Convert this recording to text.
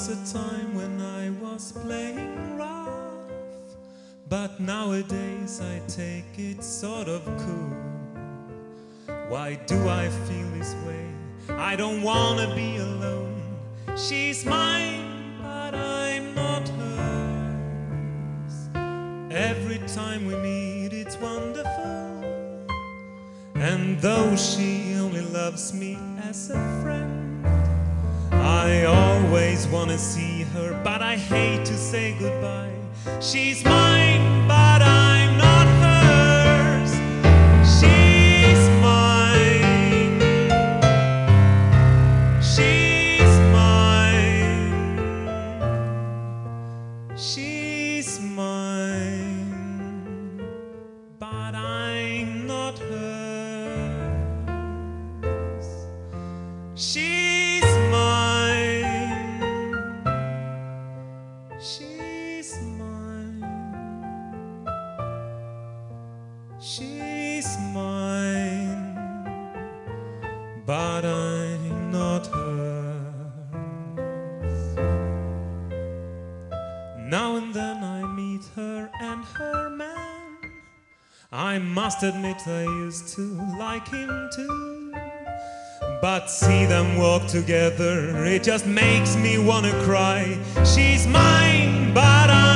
was a time when I was playing rough, but nowadays I take it sort of cool. Why do I feel this way? I don't wanna be alone. She's mine, but I'm not hers. Every time we meet it's wonderful, and though she only loves me as a friend, I always wanna see her, but I hate to say goodbye. She's mine, but I'm not hers. She's mine. She's mine. She's mine, but I'm not hers. She's mine. She's mine. She's mine, but I'm not hers. Now and then I meet her and her man. I must admit I used to like him too, but see them walk together, it just makes me wanna cry. She's mine, but